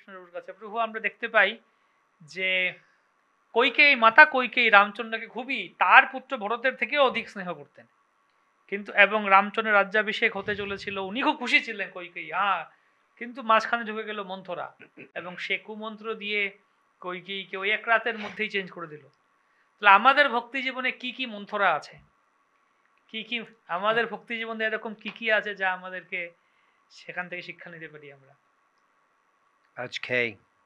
কৃষ্ণপ্রভুর কাছে, প্রভু আমরা দেখতে পাই যে কৈকেয়ী মাতা কৈকেয়ী রামচন্দ্রকে খুবই তার পুত্র ভরতের থেকেও অধিক স্নেহ করতেন, কিন্তু এবং রামচন্দ্রের রাজ্যাভিষেক হতে চলেছিল, উনি খুব খুশি ছিলেন কৈকেয়ী, হ্যাঁ, কিন্তু মাঝখানে ঢুকে গেল মন্থরা এবং সে কুমন্ত্র দিয়ে কৈকেয়ীকে ওই এক রাতের মধ্যেই চেঞ্জ করে দিল। তাহলে আমাদের ভক্তি জীবনে কি কি মন্থরা আছে, কি কি আমাদের ভক্তি জীবনে এরকম কি কি আছে যা আমাদেরকে সেখান থেকে শিক্ষা নিতে পারি আমরা? আজকে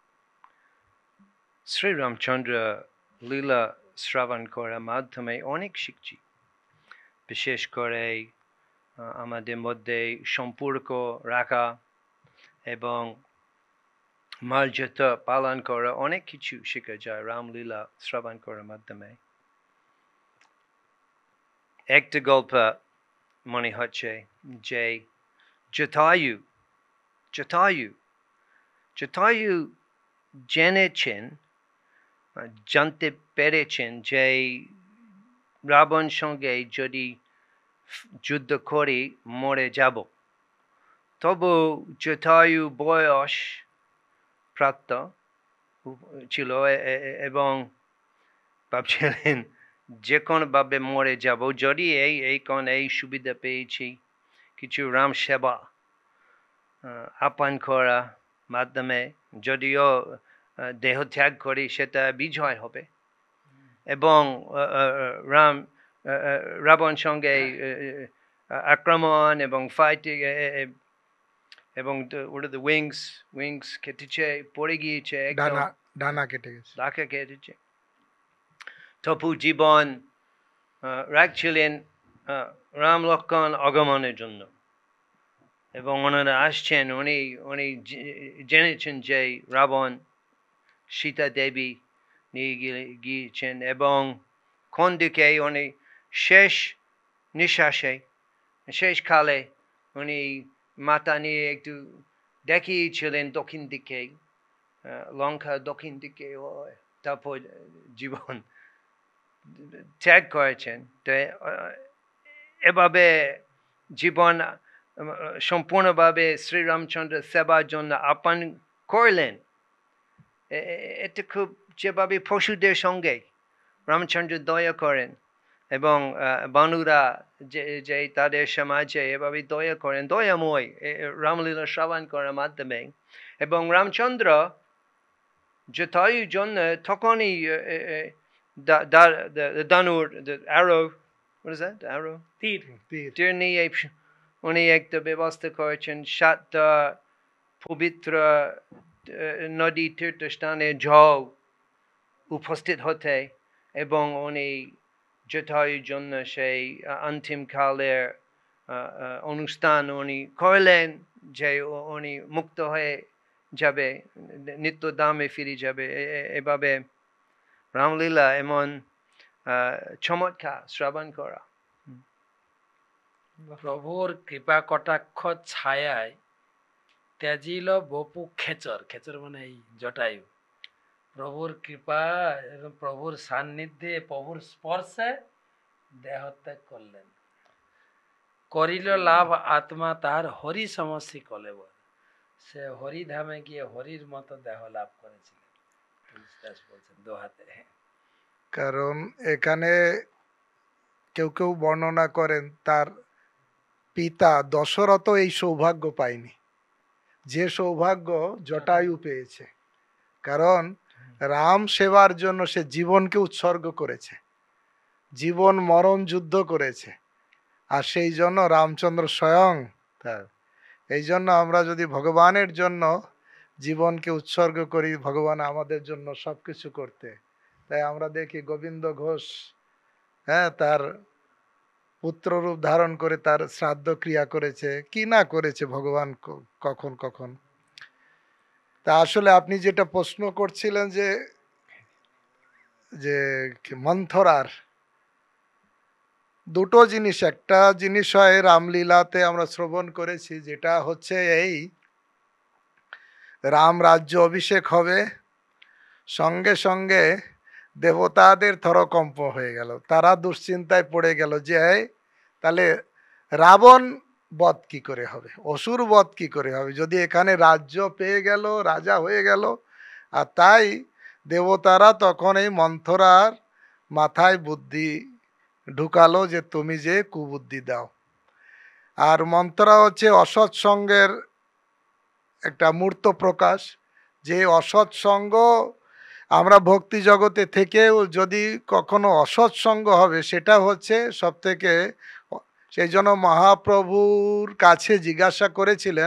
শ্রী রামচন্দ্র লীলা শ্রবণ করার মাধ্যমে অনেক শিখছি, বিশেষ করে আমাদের মধ্যে সম্পর্ক রাখা এবং মর্যাদা পালন করা, অনেক কিছু শেখা যায় রামলীলা শ্রবণ করার মাধ্যমে। একটা গল্প মনে হচ্ছে যে জটায়ু জানতে পেরেছেন যে রাবণ সঙ্গে যদি যুদ্ধ করে মরে যাব, তবু জটায়ু বয়স প্রাপ্ত ছিল এবং ভাবছিলেন যে কোনোভাবে মরে যাব, যদি এই সুবিধা পেয়েছি কিছু রাম সেবা আপন করা মাধ্যমে যদিও দেহ ত্যাগ করি সেটা বিজয় হবে, এবং রাবণ সঙ্গে আক্রমণ এবং ফাইটিং এবং উইংস কেটেছে, পড়ে গিয়েছে, ডানা কেটেছে। তবু জীবন রাখছিলেন রাম লক্ষ্মণ আগমনের জন্য, এবং ওনারা আসছেন, উনি জেনেছেন যে রাবণ সীতা দেবী নিয়ে গিয়েছেন, এবং কোন দিকে উনি শেষ নিঃশ্বাসে শেষ কালে উনি মাতা নিয়ে একটু দেখিয়েছিলেন দক্ষিণ দিকে, লঙ্কা দক্ষিণ দিকে, তারপর জীবন ত্যাগ করেছেন। তো এভাবে জীবন সম্পূর্ণভাবে শ্রীরামচন্দ্র সেবার জন্য আপন করলেন। এটা খুব যেভাবে পশুদের সঙ্গে রামচন্দ্র দয়া করেন এবং বানুরা যে তাদের সমাজে এভাবে দয়া করেন, দয়াময় রামলীলা শ্রবণ করার মাধ্যমে। এবং রামচন্দ্র জটায়ুর জন্য তখনই ধনুর তীর নিয়ে উনি একটা ব্যবস্থা করেছেন, 7টা পবিত্র নদী তীর্থস্থানে জল উপস্থিত হতে, এবং উনি জটায়ুর জন্য সেই অন্তিম কালের অনুষ্ঠান উনি করলেন, যে উনি মুক্ত হয়ে যাবে, নিত্য ধামে ফিরে যাবে। এভাবে রামলীলা এমন চমৎকার শ্রবণ করা। প্রভুর কৃপা কটাক্ষ ছায়ায় ত্যাজিল বপু খেচর মানে এই জটায়ু, প্রভুর কৃপা এবং প্রভুর সান্নিধ্যে, প্রভুর স্পর্শে দেহত্যাগ করলেন, করিল লাভ আত্মা তার হরি সমষ্টি কলেব, সে হরিধামে গিয়ে হরির মতো দেহ লাভ করেছিলেন, বলছেন দোহাতে। কারণ এখানে কেউ কেউ বর্ণনা করেন তার পিতা দশরথ এই সৌভাগ্য পায়নি, যে সৌভাগ্য জটায়ু পেয়েছে। কারণ রাম সেবার জন্য সে জীবনকে উৎসর্গ করেছে, জীবন মরণ যুদ্ধ করেছে, আর সেই জন্য রামচন্দ্র স্বয়ং তার। এই জন্য আমরা যদি ভগবানের জন্য জীবনকে উৎসর্গ করি, ভগবান আমাদের জন্য সবকিছু করতে, তাই আমরা দেখি গোবিন্দ ঘোষ, হ্যাঁ, তার পুত্র রূপ ধারণ করে তার শ্রাদ্ধ ক্রিয়া করেছে, কি না করেছে ভগবান কখন কখন। তা আসলে আপনি যেটা প্রশ্ন করছিলেন যে যে মন্থরার দুটো জিনিস, একটা জিনিস হয় রামলীলাতে আমরা শ্রবণ করেছি, যেটা হচ্ছে এই রাম রাজ্য অভিষেক হবে, সঙ্গে সঙ্গে দেবতাদের থরকম্প হয়ে গেল, তারা দুশ্চিন্তায় পড়ে গেল যে তাহলে রাবণ বধ কি করে হবে, অসুর বধ কি করে হবে, যদি এখানে রাজ্য পেয়ে গেল, রাজা হয়ে গেল। আর তাই দেবতারা তখন এই মন্থরার মাথায় বুদ্ধি ঢুকালো যে তুমি যে কুবুদ্ধি দাও। আর মন্থরা হচ্ছে অসৎসঙ্গের একটা মূর্ত প্রকাশ, যে অসৎসঙ্গ আমরা ভক্তি জগতে থেকেও যদি কখনো অসৎসঙ্গ হবে সেটা হচ্ছে সব থেকে। সেই জন্য মহাপ্রভুর কাছে জিজ্ঞাসা করেছিলেন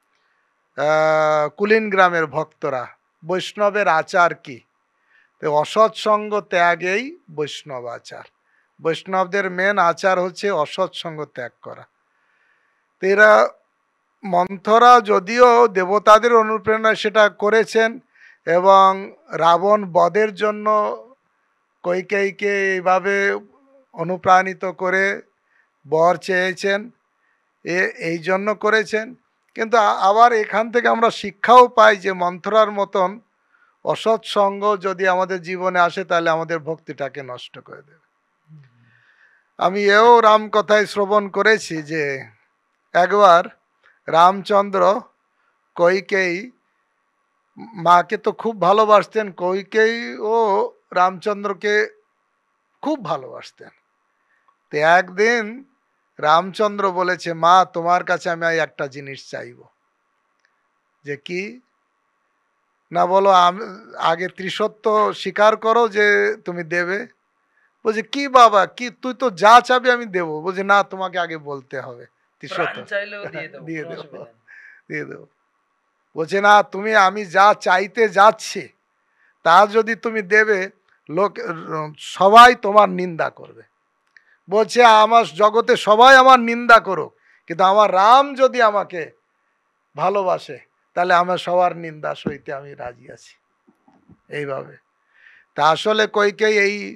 কুলিন গ্রামের ভক্তরা, বৈষ্ণবের আচার কি? তো অসৎসঙ্গ ত্যাগেই বৈষ্ণব আচার। বৈষ্ণবদের মেন আচার হচ্ছে অসৎসঙ্গ ত্যাগ করা। তো এরা মন্থরা যদিও দেবতাদের অনুপ্রেরণায় সেটা করেছেন এবং রাবণ বধের জন্য কৈকেয়ীকে এইভাবে অনুপ্রাণিত করে বর চেয়েছেন, এই জন্য করেছেন। কিন্তু আবার এখান থেকে আমরা শিক্ষাও পাই যে মন্থরার মতন অসৎসঙ্গ যদি আমাদের জীবনে আসে তাহলে আমাদের ভক্তিটাকে নষ্ট করে দেবে। আমি এও রাম কথায় শ্রবণ করেছি যে একবার রামচন্দ্র কৈকেয়ী মাকে তো খুব ভালোবাসতেন, কৈকেয়ী ও রামচন্দ্রকে খুব ভালোবাসতেন। তো একদিন রামচন্দ্র বলেছে, মা তোমার কাছে আমি একটা জিনিস চাইব। যে কি? না বলো, আমি আগে ত্রিসত্য স্বীকার করো যে তুমি দেবে। বলছে কি বাবা, কি তুই তো যা চাবি আমি দেবো। বলছে না, তোমাকে আগে বলতে হবে প্রাণ ত্রিসত্য। চাইলেও দিয়ে দেবো, দিয়ে কোনো দেবো, অসুবিধা নেই। দিয়ে দেবো। বলছে না, তুমি আমি যা চাইতে যাচ্ছি তা যদি তুমি দেবে, লোক সবাই তোমার নিন্দা করবে। বলছে আমার জগতে সবাই আমার নিন্দা করুক, কিন্তু আমার রাম যদি আমাকে ভালোবাসে তাহলে আমার সবার নিন্দা সইতে আমি রাজি আছি। এইভাবে তা আসলে কৈকেয়ী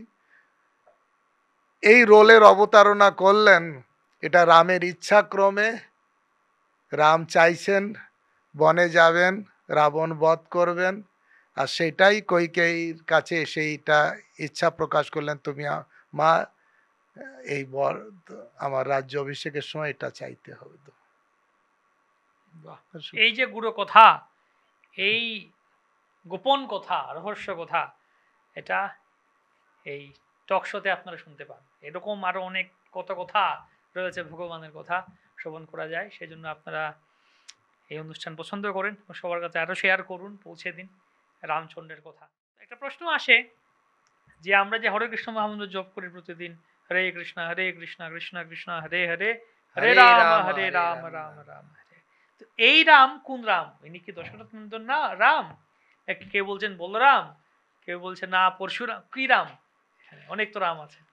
এই রোলের অবতারণা করলেন। এটা রামের ইচ্ছা ক্রমে। রাম চাইছেন বনে যাবেন, রাবণ বধ করবেন, আর সেটাই কৈকেয়ীর কাছে সেইটা ইচ্ছা প্রকাশ করলেন, তুমি মা এই বর আমার রাজ্য অভিষেকের সময় এটা চাইতে হবে। তো বাহ, এই যে গুরু কথা, এই গোপন কথা, রহস্য কথা, এটা এই টক শোতে আপনারা শুনতে পান। এরকম আরো অনেক কত কথা রয়েছে, ভগবানের কথা শ্রবণ করা যায়। সেই জন্য আপনারা এই অনুষ্ঠান পছন্দ করেন, সবার কাছে আরো শেয়ার করুন, পৌঁছে দিন রামচন্দ্রের কথা। একটা প্রশ্ন আসে যে আমরা যে হরে কৃষ্ণ মহামন্ত্র জপ করি প্রতিদিন, হরে কৃষ্ণ কৃষ্ণ কৃষ্ণ হরে হরে, হরে রাম হরে রাম রাম রাম হরে। তো এই রাম কোন রাম? ইনি কি দশরথ নন্দন না রাম? কেউ বলছেন বলরাম, কেউ বলছে না পরশুরাম। কি রাম? অনেক তো রাম আছে।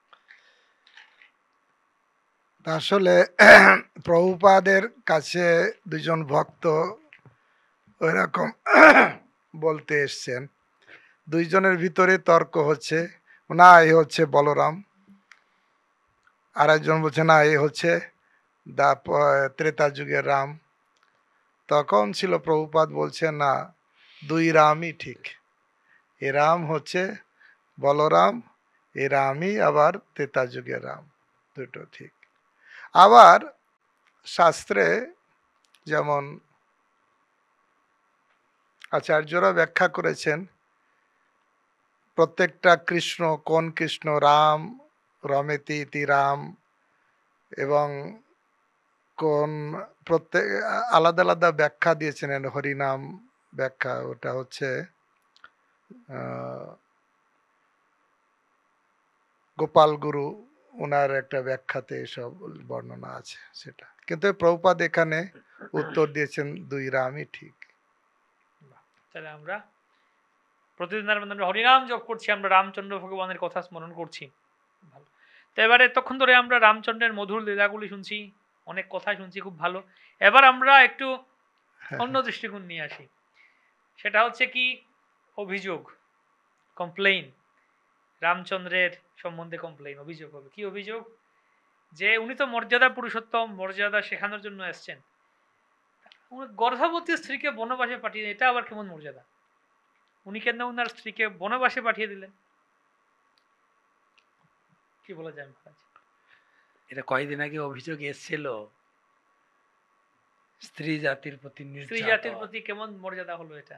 আসলে প্রভুপাদের কাছে দুজন ভক্ত ওইরকম বলতে এসছেন। দুইজনের ভিতরে তর্ক হচ্ছে, না এ হচ্ছে বলরাম, আর একজন বলছে না এ হচ্ছে ত্রেতা যুগের রাম। তখন ছিল প্রভুপাদ বলছে না, দুই রামই ঠিক। এ রাম হচ্ছে বলরাম, এ রামই আবার ত্রেতা যুগের রাম, দুটো ঠিক। আবার শাস্ত্রে যেমন আচার্যরা ব্যাখ্যা করেছেন প্রত্যেকটা কৃষ্ণ কোন কৃষ্ণ, রাম রমেতি ইতি রাম, এবং কোন প্রত্যেক আলাদা আলাদা ব্যাখ্যা দিয়েছেন। হরিনাম ব্যাখ্যা, ওটা হচ্ছে গোপাল গুরু, ওনার একটা ব্যাখ্যাতে এসব বর্ণনা আছে সেটা। কিন্তু প্রভুপাদ এখানে উত্তর দিয়েছেন দুই রামই ঠিক। তাহলে আমরা প্রতিদিন আমরা হরিনাম জপ করছি, আমরা রামচন্দ্র ভগবানের কথা স্মরণ করছি। ভালো। তো এবারে এতক্ষণ ধরে আমরা রামচন্দ্রের মধুর লীলাগুলি শুনছি, অনেক কথা শুনছি, খুব ভালো। এবার আমরা একটু অন্য দৃষ্টিকোণ নিয়ে আসি। সেটা হচ্ছে কি অভিযোগ, কমপ্লেইন। রামচন্দ্রের সম্বন্ধে কমপ্লেইন, অভিযোগ হবে। কি অভিযোগ? যে উনি তো মর্যাদা পুরুষোত্তম, মর্যাদা শেখানোর জন্য এসছেন, গর্ভবতী স্ত্রীকে বনবাসে পাঠিয়ে, এটা আবার কেমন মর্যাদা? উনি কেন উনার স্ত্রীকে বনবাসে পাঠিয়ে দিলেন? কি বলা যায় মহারাজ? এটা কয়েকদিন আগে অভিযোগ এসেছিল স্ত্রী জাতির প্রতি স্ত্রী নির্যাতন। জাতির প্রতি কেমন মর্যাদা হলো এটা?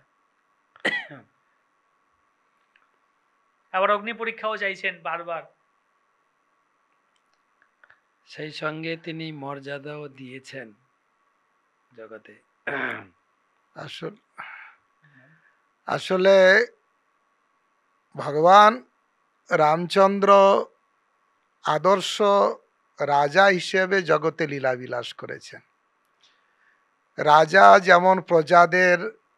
আবার অগ্নি পরীক্ষাও চাইছেন বারবার। সেই সঙ্গে তিনি মর্যাদাও দিয়েছেন জগতে। আসলে আসলে ভগবান রামচন্দ্র আদর্শ রাজা হিসেবে জগতে লীলা বিলাস করেছেন। রাজা যেমন প্রজাদের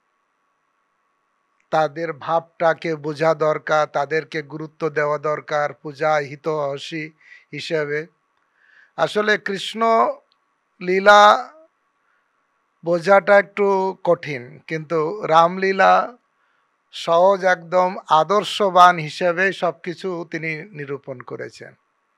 তাদের ভাবটাকে বোঝা দরকার, তাদেরকে গুরুত্ব দেওয়া দরকার পূজা হিতৈষী হিসেবে, আসলে কৃষ্ণ লীলা বোঝাটা একটু কঠিন, কিন্তু রামলীলা সহজ একদম আদর্শবান হিসেবে সবকিছু তিনি নিরূপণ করেছেন।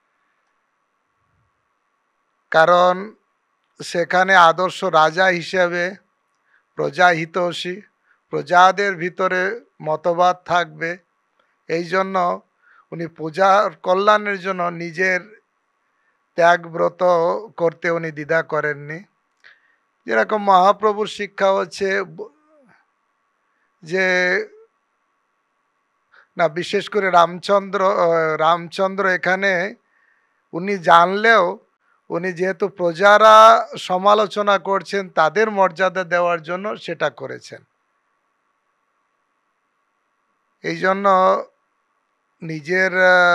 কারণ সেখানে আদর্শ রাজা হিসেবে প্রজা হিতৈষী, প্রজাদের ভিতরে মতবাদ থাকবে, এই জন্য উনি পূজার কল্যাণের জন্য নিজের ত্যাগব্রত করতে উনি দ্বিধা করেননি। যেরকম মহাপ্রভুর শিক্ষা হচ্ছে যে না, বিশেষ করে রামচন্দ্র এখানে উনি জানলেও উনি যেহেতু প্রজারা সমালোচনা করছেন তাদের মর্যাদা দেওয়ার জন্য সেটা করেছেন। এই জন্য নিজের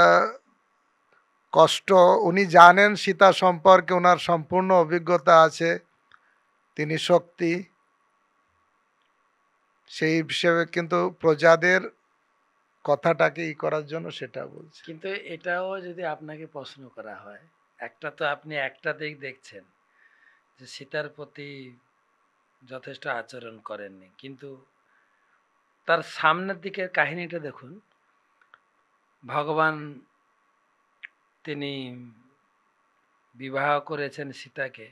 কষ্ট উনি জানেন, সীতা সম্পর্কে ওনার সম্পূর্ণ অভিজ্ঞতা আছে, তিনি শক্তি, সেই হিসেবে কিন্তু প্রজাদের কথাটাকে করার জন্য সেটা বলছে। কিন্তু এটাও যদি আপনাকে প্রশ্ন করা হয়, একটা তো আপনি একটা দিক দেখছেন যে সীতার প্রতি যথেষ্ট আচরণ করেননি, কিন্তু তার সামনের দিকের কাহিনীটা দেখুন। ভগবান তিনি বিবাহ করেছেন সীতাকে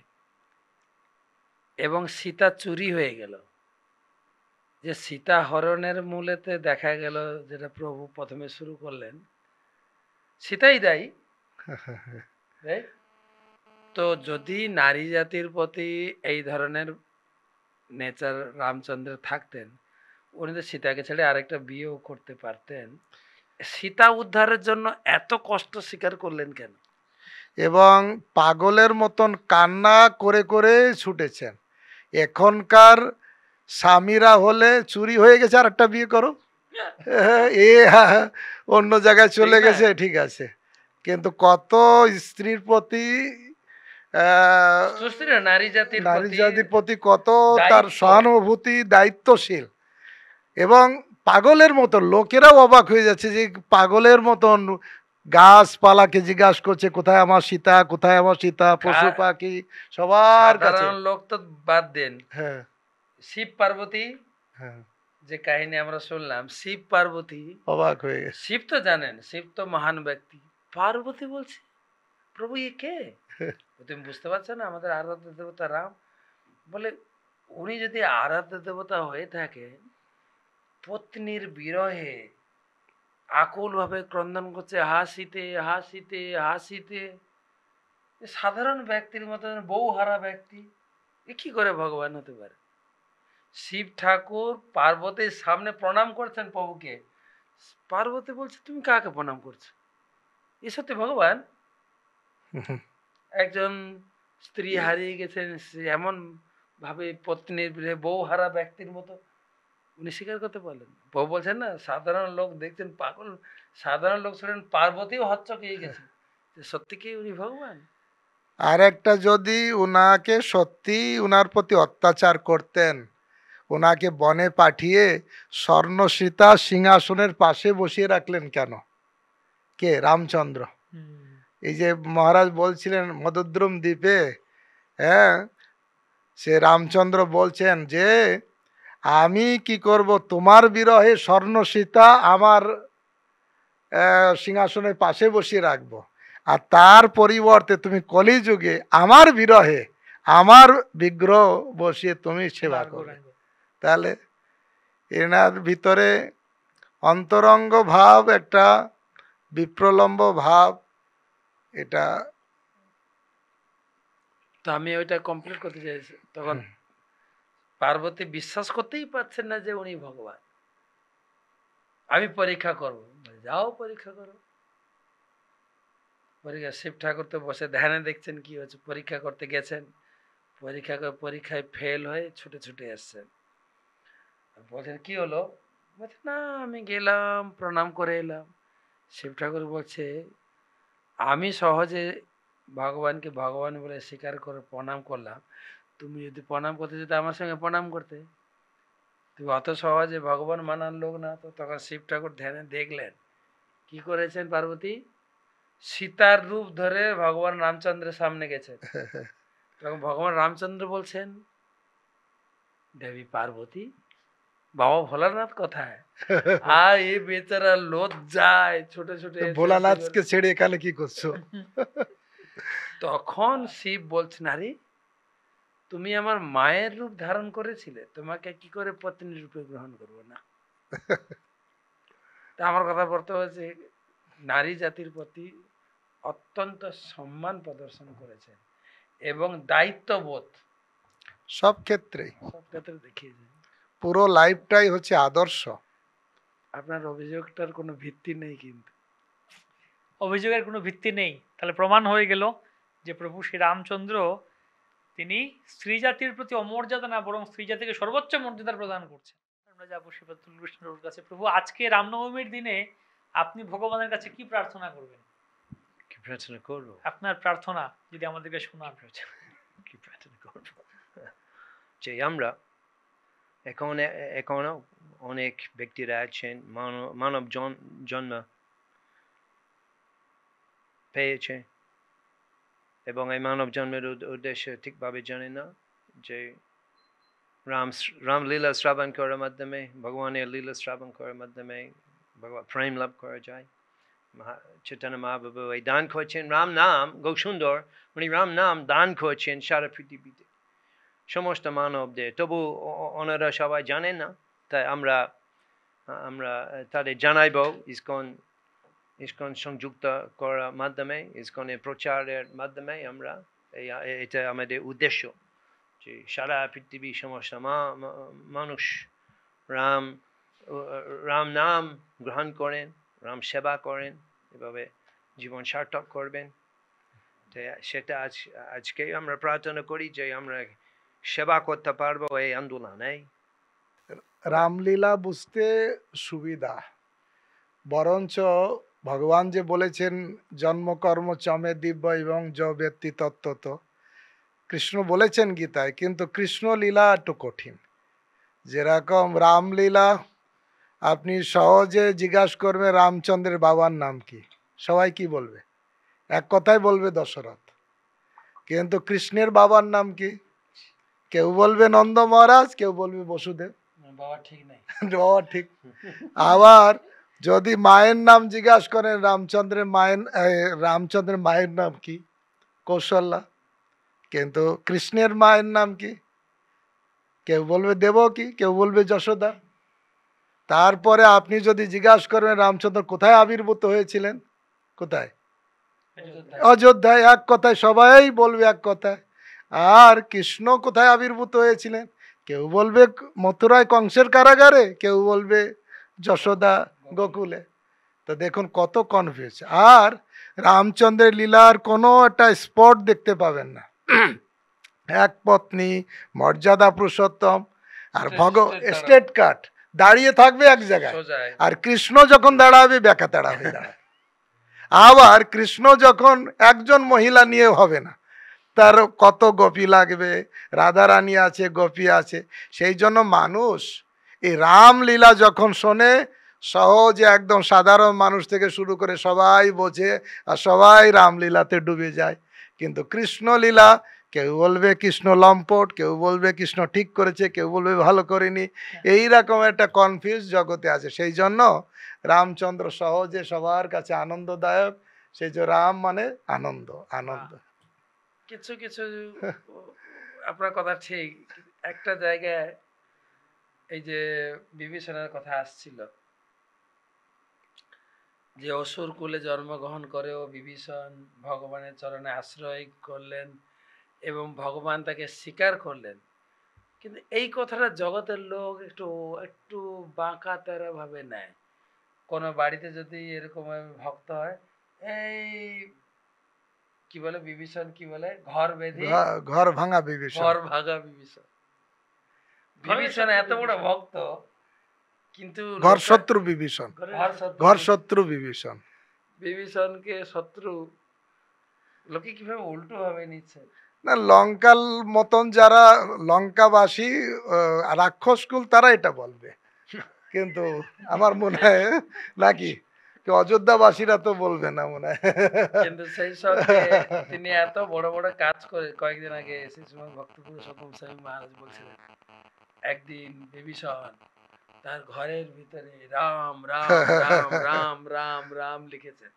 এবং সীতা চুরি হয়ে গেল। যে সীতা হরণের মূলেতে দেখা গেল, যেটা প্রভু প্রথমে শুরু করলেন, সীতাই দায়ী। Right? তো যদি নারী জাতির প্রতি এই ধরনের নেচার রামচন্দ্র থাকতেন, উনি তো সীতাকে ছেড়ে আরেকটা বিয়েও করতে পারতেন। সীতা উদ্ধারের জন্য এত কষ্ট স্বীকার করলেন কেন? এবং পাগলের মতন কান্না করে করে ছুটেছেন। এখনকার স্বামীরা হলে চুরি হয়ে গেছে আর একটা বিয়ে করো, অন্য জায়গায় চলে ঠিক না? গেছে, ঠিক আছে, কিন্তু কত স্ত্রীর প্রতি সুস্থির নারী জাতির প্রতি কত তার দায়িত্ব। সহানুভূতি, দায়িত্বশীল, এবং পাগলের মতন লোকেরাও অবাক হয়ে যাচ্ছে যে পাগলের মতন গাছপালাকে জিজ্ঞাসা করছে কোথায় আমার সীতা, কোথায় আমার সীতা, পশু পাখি সবার কাছে। সাধারণ লোক তো বাদ দেন, হ্যাঁ শিব পার্বতী হ্যাঁ, যে কাহিনী আমরা শুনলাম, শিব পার্বতী, অবাক হয়ে গেছে। শিব তো জানেন, শিব তো মহান ব্যক্তি, পার্বতী বলছে প্রভু এ কে? তুমি বুঝতে পারছো না আমাদের আরাধ্য দেবতা রাম? বলে উনি যদি আরাধ্য দেবতা হয়ে থাকেন, পত্নীর বিরহে আকুল ভাবে ক্রন্দন করছে, হাসিতে হাসিতে হাসিতে, সাধারণ ব্যক্তির মতন বউ হারা ব্যক্তি, এ কি করে ভগবান হতে পারে? শিব ঠাকুর পার্বতীর সামনে প্রণাম করছেন প্রভুকে, পার্বতী বলছে তুমি কাকে প্রণাম করছো? এ সত্যি ভগবান? একজন স্ত্রী হারিয়ে গেছেন, সে এমন ভাবে পত্নীর বউ হারা ব্যক্তির মতো উনি স্বীকার করতে পারলেন। প্রভু বলছেন না, সাধারণ লোক দেখছেন পাগল, সাধারণ লোক শুনেন পার্বতীও হচ্চকিয়ে গেছে, সত্যি কি উনি ভগবান? আর একটা, যদি উনাকে সত্যি উনার প্রতি অত্যাচার করতেন, ওনাকে বনে পাঠিয়ে স্বর্ণ সীতা সিংহাসনের পাশে বসিয়ে রাখলেন কেন? কে? রামচন্দ্র। এই যে মহারাজ বলছিলেন মধুদ্রুম দ্বীপে, হ্যাঁ, সে রামচন্দ্র বলছেন যে আমি কি করব, তোমার বিরহে স্বর্ণ সীতা আমার সিংহাসনের পাশে বসিয়ে রাখবো, আর তার পরিবর্তে তুমি কলিযুগে আমার বিরহে আমার বিগ্রহ বসিয়ে তুমি সেবা করবে। তাহলে এনার ভিতরে অন্তরঙ্গ ভাব, একটা বিপ্রলম্ব ভাব, এটা তো আমি ওইটা কমপ্লিট করতে চাইছি, তখন পার্বতী বিশ্বাস করতেই পারছেন না যে উনি ভগবান। আমি পরীক্ষা করবো। যাও পরীক্ষা করো। পরীক্ষা শিব ঠাকুর তো বসে ধ্যানে দেখছেন কি হচ্ছে, পরীক্ষা করতে গেছেন, পরীক্ষায় ফেল হয়ে ছুটে ছুটে এসছেন। বলছেন কি হলো? বলছে না আমি গেলাম প্রণাম করে এলাম। শিব ঠাকুর বলছে আমি সহজে ভগবানকে ভগবান বলে স্বীকার করে প্রণাম করলাম, তুমি যদি প্রণাম করতে যেতে আমার সঙ্গে প্রণাম করতে। তুমি অত সহজে ভগবান মানার লোক না। তো তখন শিব ঠাকুর ধ্যানে দেখলেন কি করেছেন পার্বতী, সীতার রূপ ধরে ভগবান রামচন্দ্রের সামনে গেছেন। তখন ভগবান রামচন্দ্র বলছেন দেবী পার্বতী বাবা ভোলানাথ কোথায়? আর এই বেচারা লজ্জায় ছোটে ছোটে ভোলানাথকে ছেড়ে এখানে কি করছো? তখন শিব বলছেন আরে তুমি আমার মায়ের রূপ ধারণ করেছিলে, তোমাকে কি করে পত্নী রূপে গ্রহণ করবো না? তা আমার কথা বলতে হচ্ছে নারী জাতির প্রতি অত্যন্ত সম্মান প্রদর্শন করেছেন এবং দায়িত্ববোধ সব ক্ষেত্রেই সব ক্ষেত্রে দেখিয়েছেন। পুরো লাইফটাই হচ্ছে আদর্শ। আপনার অভিযোগটার কোনো ভিত্তি নেই কিন্তু। অভিযোগের কোনো ভিত্তি নেই। তাহলে প্রমাণ হয়ে গেল যে প্রভু শ্রী রামচন্দ্র তিনি স্ত্রী জাতির প্রতি অমর্যাদা না, বরং স্ত্রী জাতিকে সর্বোচ্চ মর্যাদা প্রদান করছেন। আমরা যাবো শ্রীপাতুল কৃষ্ণর কাছে। প্রভু আজকে রামনবমীর দিনে আপনি ভগবানের কাছে কি প্রার্থনা করবেন? কি প্রার্থনা করবো? আপনার প্রার্থনা যদি আমাদেরকে শোনান। কি প্রার্থনা করবো? যে আমরা এখনো অনেক ব্যক্তিরা আছেন মানব জন্ম পেয়েছে এবং এই মানব জন্মের উদ্দেশ্য ঠিকভাবে জানে না, যে রামলীলা শ্রাবণ করার মাধ্যমে, ভগবানের লীলা শ্রাবণ করার মাধ্যমে ভগবান প্রেম লাভ করা যায়। চৈতন্য মহাপ্রভু এই দান করছেন রাম নাম, গো সুন্দর উনি রাম নাম দান করছেন সারা পৃথিবীতে সমস্ত মানবদের। তবু ওনারা সবাই জানেন না, তাই আমরা তাদের জানাইব ইসকন সংযুক্ত করার মাধ্যমে, ইসকনের প্রচারের মাধ্যমে আমরা এটা আমাদের উদ্দেশ্য, যে সারা পৃথিবী সমস্ত মানুষ রাম নাম গ্রহণ করেন, রাম সেবা করেন, এভাবে জীবন সার্থক করবেন। সেটা আজকে আমরা প্রার্থনা করি যে আমরা সেবা করতে পারবো এই আন্দোলনে। রামলীলা বুঝতে সুবিধা, বরঞ্চ ভগবান যে বলেছেন জন্মকর্ম চমে দিব্য এবং য ব্যক্তি তত্ত্বত, কৃষ্ণ বলেছেন গীতায়, কিন্তু কৃষ্ণ লীলা একটু কঠিন। যেরকম রামলীলা আপনি সহজে জিজ্ঞাসা করবেন রামচন্দ্রের বাবার নাম কি, সবাই কি বলবে? এক কথাই বলবে দশরথ। কিন্তু কৃষ্ণের বাবার নাম কি? কেউ বলবে নন্দ মহারাজ, কেউ বলবে বসুদেব। বাবা ঠিক নাই। বাবা ঠিক। আবার যদি মায়ের নাম জিজ্ঞাসা করেন রামচন্দ্রের মায়ের নাম কি? কৌশল্যা। কিন্তু কৃষ্ণের মায়ের নাম কি? কেউ বলবে দেবকী, কেউ বলবে যশোদা। তারপরে আপনি যদি জিজ্ঞাসা করবেন রামচন্দ্র কোথায় আবির্ভূত হয়েছিলেন, কোথায়? অযোধ্যায়। এক কথায় সবাই বলবে এক কথায়। আর কৃষ্ণ কোথায় আবির্ভূত হয়েছিলেন? কেউ বলবে মথুরায় কংসের কারাগারে, কেউ বলবে যশোদা গোকুলে। তো দেখুন কত কনফিউজ। আর রামচন্দ্রের লীলার কোনো একটা স্পট দেখতে পাবেন না। এক পত্নী, মর্যাদা পুরুষোত্তম, আর স্টেট কাট দাঁড়িয়ে থাকবে এক জায়গায়। আর কৃষ্ণ যখন দাঁড়াবে বেকা তাড়া হয়ে দাঁড়াবে। আবার কৃষ্ণ যখন একজন মহিলা নিয়ে হবে না, তার কত গোপী লাগবে, রাধারানী আছে, গোপী আছে। সেই জন্য মানুষ এই রামলীলা যখন শোনে, সহজে একদম সাধারণ মানুষ থেকে শুরু করে সবাই বোঝে আর সবাই রামলীলাতে ডুবে যায়। কিন্তু কৃষ্ণলীলা কেউ বলবে কৃষ্ণ লম্পট, কেউ বলবে কৃষ্ণ ঠিক করেছে, কেউ বলবে ভালো করেনি। এইরকম একটা কনফিউজ জগতে আছে। সেই জন্য রামচন্দ্র সহজে সবার কাছে আনন্দদায়ক। সেই যে রাম মানে আনন্দ, আনন্দ। কিছু কিছু আপনার কথা ঠিক। একটা জায়গায় এই যে বিভীষণের কথা আসছিল, যে অসুর কুলে জন্মগ্রহণ করেও বিভীষণ ভগবানের চরণে আশ্রয় করলেন এবং ভগবান তাকে স্বীকার করলেন। কিন্তু এই কথাটা জগতের লোক একটু একটু বাঁকা তেরা ভাবে নেয়। কোনো বাড়িতে যদি এরকম ভক্ত হয়, এই কি বলে বিভীষণ, কি বলে ঘর বেঁধে ঘর ভাঙা বিভীষণ। ঘর ভাগা বিভীষণ। বিভীষণ এত বড় ভক্ত, কিন্তু ঘর লোকে- শত্রু বিভীষণ, ঘর শত্রু ঘর শত্রু বিভীষণ। বিভীষণকে শত্রু, লোকে কিভাবে উল্টো ভাবে নিচ্ছে। না, লঙ্কার মতন যারা লঙ্কাবাসী রাক্ষসকুল, তারা এটা বলবে, কিন্তু আমার মনে হয় নাকি কি অযোধ্যাবাসীরা তো বলবে না মনে হয়। কিন্তু সেই সঙ্গে তিনি এত বড় বড় কাজ করে। কয়েকদিন আগে সেই সময় ভক্তপুর সতম স্বামী মহারাজ বলছিলেন, একদিন বিভীষণ তার ঘরের ভিতরে রাম রাম রাম রাম রাম রাম লিখেছেন,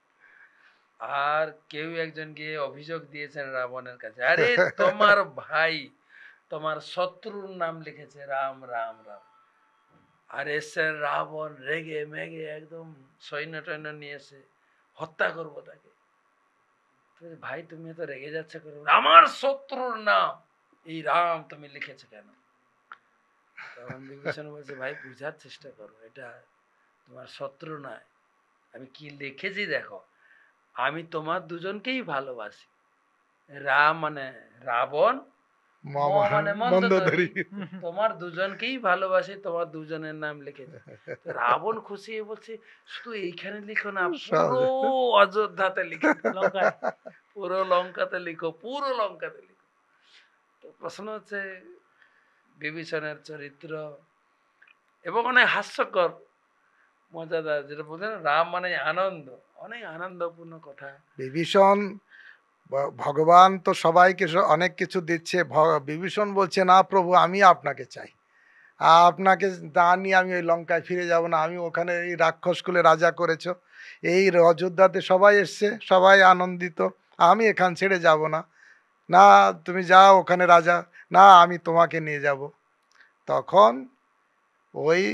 আর কেউ একজন গিয়ে অভিযোগ দিয়েছেন রাবণের কাছে, আরে তোমার ভাই তোমার শত্রুর নাম লিখেছে রাম রাম রাম। আর এসছেন রাবণ রেগে মেগে একদম সৈন্য টৈন্য নিয়ে এসে হত্যা করবো তাকে। তো ভাই তুমি তো রেগে যাচ্ছে করো, আমার শত্রুর নাম এই রাম তুমি লিখেছো কেন? তখন বিভীষণ বলছে, ভাই বুঝার চেষ্টা করো, এটা তোমার শত্রু নয়, আমি কি লিখেছি দেখো, আমি তোমার দুজনকেই ভালোবাসি। রাম মানে রাবণ, ম মানে মন্দোদরী, তোমার দুজনকেই ভালোবাসি, তোমার দুজনের নাম লিখেছে। তো রাবণ খুশি হয়ে বলছে, শুধু এইখানে লিখো না, পুরো অযোধ্যাতে লিখো, পুরো লঙ্কাতে লিখো, পুরো লঙ্কাতে লিখো। তো প্রশ্ন হচ্ছে বিভীষণের চরিত্র এবং অনেক হাস্যকর মজাদার, যেটা বলছেন রাম মানে আনন্দ, অনেক আনন্দপূর্ণ কথা। বিভীষণ, ভগবান তো সবাইকে অনেক কিছু দিচ্ছে, বিভীষণ বলছে না প্রভু, আমি আপনাকে চাই, আপনাকে না নিয়ে আমি ওই লঙ্কায় ফিরে যাব না, আমি ওখানে এই রাক্ষসকুলে রাজা করেছো, এই অযোধ্যাতে সবাই এসছে, সবাই আনন্দিত, আমি এখান ছেড়ে যাব না, না তুমি যাও ওখানে রাজা, না আমি তোমাকে নিয়ে যাব। তখন ওই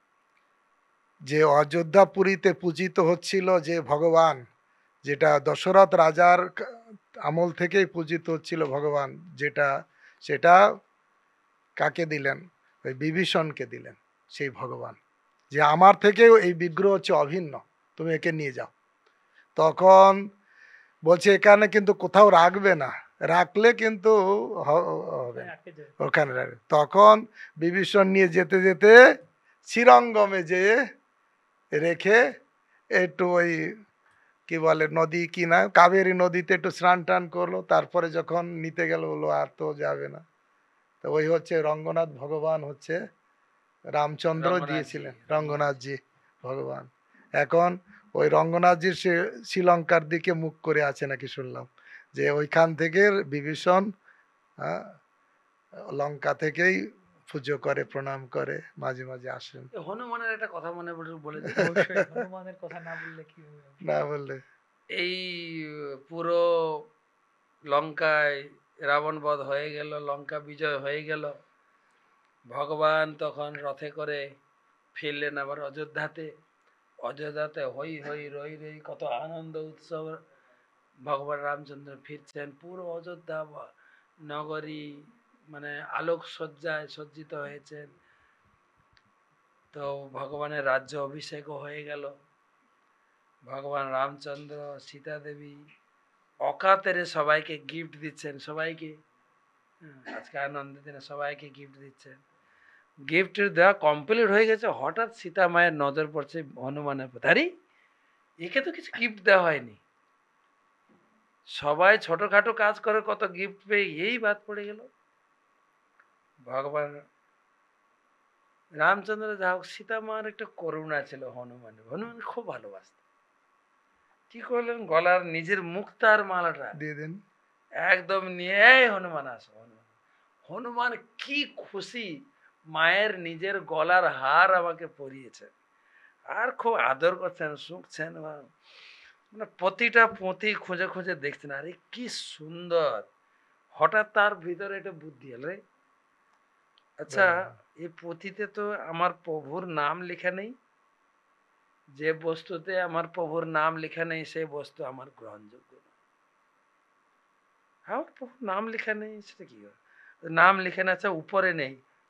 যে অযোধ্যাপুরীতে পূজিত হচ্ছিল যে ভগবান, যেটা দশরথ রাজার আমল থেকেই পূজিত হচ্ছিল ভগবান, যেটা সেটা কাকে দিলেন? ওই বিভীষণকে দিলেন সেই ভগবান, যে আমার থেকেও এই বিগ্রহ হচ্ছে অভিন্ন, তুমি একে নিয়ে যাও। তখন বলছে এখানে কিন্তু কোথাও রাখবে না, রাখলে কিন্তু হবে না, ওখানে রাখবে। তখন বিভীষণ নিয়ে যেতে যেতে শ্রীরঙ্গমে যেয়ে রেখে একটু ওই কি বলে নদী, কি না কাবেরী নদীতে একটু স্নান টান করলো, তারপরে যখন নিতে গেল বললো আর তো যাবে না। তো ওই হচ্ছে রঙ্গনাথ ভগবান, হচ্ছে রামচন্দ্র দিয়েছিলেন, রঙ্গনাথজি ভগবান। এখন ওই রঙ্গনাথজি শ্রীলঙ্কার দিকে মুখ করে আছে নাকি শুনলাম, যে ওইখান থেকে বিভীষণ লঙ্কা থেকেই পুজো করে, প্রণাম করে, মাঝে মাঝে আসেন। হনুমানের একটা কথা মনে বলে হনুমানের কথা না বললে কি হবে? না বললে এই পুরো লঙ্কায় রাবণ বধ হয়ে গেল, লঙ্কা বিজয় হয়ে গেল, ভগবান তখন রথে করে ফিরলেন আবার অযোধ্যাতে। অযোধ্যাতে হই হই রই রই কত আনন্দ উৎসব, ভগবান রামচন্দ্র ফিরছেন, পুরো অযোধ্যা নগরী মানে আলোক সজ্জায় সজ্জিত হয়েছেন। তো ভগবানের রাজ্য অভিষেকও হয়ে গেল। ভগবান রামচন্দ্র, সীতা দেবী অকাতরে সবাইকে গিফট দিচ্ছেন, সবাইকে আজকে আনন্দের দিনে সবাইকে গিফট দিচ্ছেন। গিফট দেওয়া কমপ্লিট হয়ে গেছে, হঠাৎ সীতা মায়ের নজর পড়ছে হনুমানের প্রতি, আরে একে তো কিছু গিফট দেওয়া হয়নি। সবাই ছোটখাটো কাজ করে কত গিফট পেয়ে, এই বাদ পড়ে গেল। ভগবান রামচন্দ্র যা হোক, সীতা মার একটা করুণা ছিল হনুমানের, হনুমান খুব ভালোবাসত। কি করলেন, গলার নিজের মুক্তার মালাটা দিয়ে দিন, একদম নিয়ে হনুমান আসো। হনুমান কি খুশি, মায়ের নিজের গলার হার আমাকে পরিয়েছে, আর খুব আদর করছেন, শুকছেন, মানে প্রতিটা পুঁতি খুঁজে খুঁজে দেখছেন, আরে কি সুন্দর। হঠাৎ তার ভিতরে একটা বুদ্ধি এলো, রে আচ্ছা এই পুঁথিতে তো আমার প্রভুর নাম লেখা নেই, যে বস্তুতে আমার প্রভুর নাম লেখা নেই সেই বস্তু আমার গ্রহণযোগ্য না। আমার প্রভুর নাম লেখা নেই, সেটা কি নাম লেখা না? আচ্ছা উপরে নেই,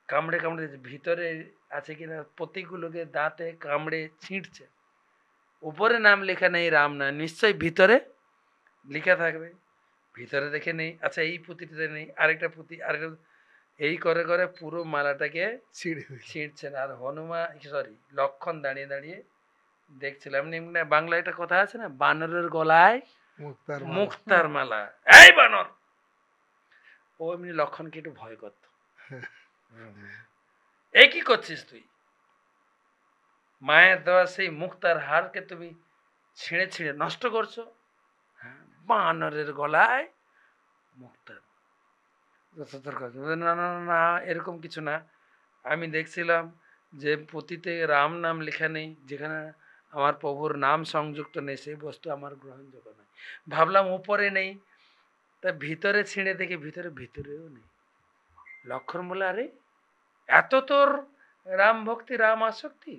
কামড়ে কামড়ে ভিতরে আছে কিনা প্রতিগুলোকে দাঁতে কামড়ে ছিঁড়ছে। উপরে নাম লেখা নেই রাম না, নিশ্চয়ই ভিতরে লেখা থাকবে। ভিতরে দেখে নেই, আচ্ছা এই পুঁতিটাতে নেই, আরেকটা পুঁতি, আরেকটা, এই করে করে পুরো মালাটাকে ছিঁড়ে দিল। ছিঁড়ছেন। আর হনুমান, সরি, লক্ষণ দাঁড়িয়ে দাঁড়িয়ে দেখছিলাম। এমনি বাংলায় একটা কথা আছে না, বানরের গলায় মুক্তার মালা। মুক্তার মালা, এই বানর। ও এমনি লক্ষণকে একটু ভয় করত। এ কি করছিস তুই? মায়ের দেওয়া সেই মুক্তার হারকে তুমি ছিঁড়ে ছিঁড়ে নষ্ট করছো। হ্যাঁ, বানরের গলায় মুক্তার। না না না না, এরকম কিছু না। আমি দেখছিলাম যে পুঁতিতে রাম নাম লেখা নেই, যেখানে আমার প্রভুর নাম সংযুক্ত নেই সেই বস্তু আমার গ্রহণযোগ্য নয়। ভাবলাম উপরে নেই, তা ভিতরে ছিঁড়ে দেখে ভিতরেও নেই। লক্ষণ বলে, আরে এত তোর রাম ভক্তি, রাম আসক্তি,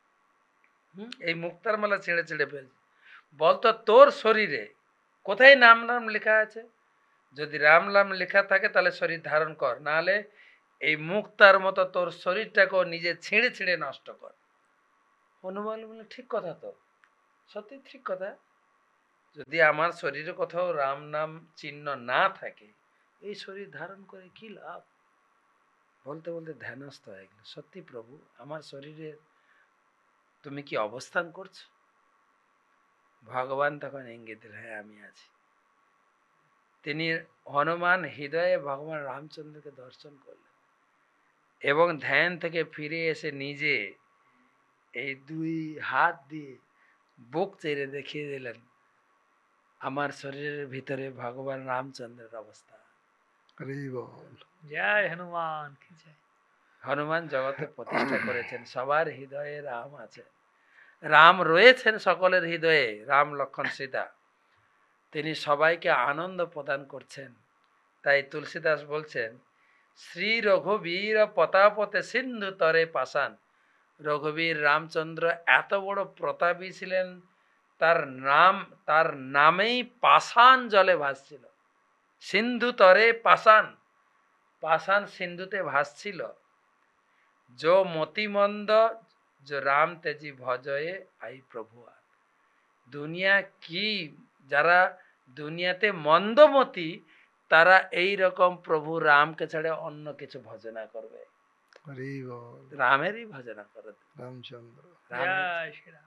এই মুক্তার মালা ছিঁড়ে ছিঁড়ে ফেলছে। বলতো তোর শরীরে কোথায় নাম নাম লেখা আছে? যদি রাম নাম লেখা থাকে তাহলে শরীর ধারণ কর, নাহলে এই মুক্তার মতো তোর শরীরটাকেও নিজে ছিঁড়ে ছিঁড়ে নষ্ট কর। হনুমান বলে, ঠিক কথা তো, সত্যি ঠিক কথা। যদি আমার শরীরে কোথাও রাম নাম চিহ্ন না থাকে, এই শরীর ধারণ করে কি লাভ? বলতে বলতে ধ্যানস্থ হয়ে গেল। সত্যি প্রভু, আমার শরীরে তুমি কি অবস্থান করছো? ভগবান তখন ইঙ্গিত দিল, হ্যাঁ আমি আছি। তিনি হনুমান হৃদয়ে ভগবান রামচন্দ্রকে দর্শন করলেন এবং ধ্যান থেকে ফিরে এসে নিজে এই দুই হাত দিয়ে বুক চেড়ে দেখিয়ে দিলেন আমার শরীরের ভিতরে ভগবান রামচন্দ্রের অবস্থা। হরি বল। জয় হনুমান কি জয়। হনুমান জগতে প্রতিষ্ঠা করেছেন, সবার হৃদয়ে রাম আছে, রাম রয়েছেন সকলের হৃদয়ে, রাম লক্ষণ সীতা। তিনি সবাইকে আনন্দ প্রদান করছেন। তাই তুলসীদাস বলছেন, শ্রী রঘুবীর প্রতাপতে সিন্ধু তরে পাষাণ। রঘুবীর রামচন্দ্র এত বড় প্রতাপী ছিলেন, তার নামেই পাষাণ জলে ভাসছিল। সিন্ধু তরে পাষাণ, পাষাণ সিন্ধুতে ভাসছিল। जो মতিমন্দ जो রাম তেজি ভজয়ে আই প্রভু। দুনিয়া কি, যারা দুনিয়াতে মন্দমতি, তারা এই রকম প্রভু রামকে ছাড়া অন্য কিছু ভজনা করবে। হরি বল। রামেরই ভজনা করে, রামচন্দ্র। জয় শ্রীরাম।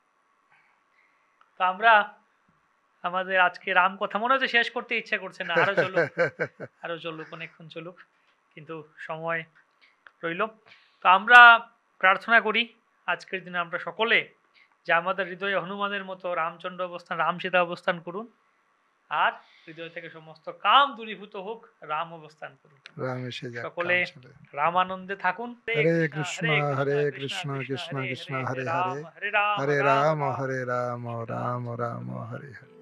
তো আমরা আমাদের আজকে রাম কথা মনে হচ্ছে শেষ করতে ইচ্ছা করছে না, আরো চলুক অনেকক্ষণ চলুক, কিন্তু সময় রইল। তো আমরা প্রার্থনা করি আজকের দিনে আমরা সকলে যে আমাদের হৃদয়ে হনুমানের মতো রামচন্দ্র অবস্থান, রাম সীতা অবস্থান করুন, আর হৃদয় থেকে সমস্ত কাম দূরীভূত হোক, রাম অবস্থান করুন। রাম এসে যাক। সকলে রাম আনন্দে থাকুন। হরে কৃষ্ণ হরে কৃষ্ণ কৃষ্ণ কৃষ্ণ হরে হরে, হরে রাম হরে রাম রাম রাম হরে হরে।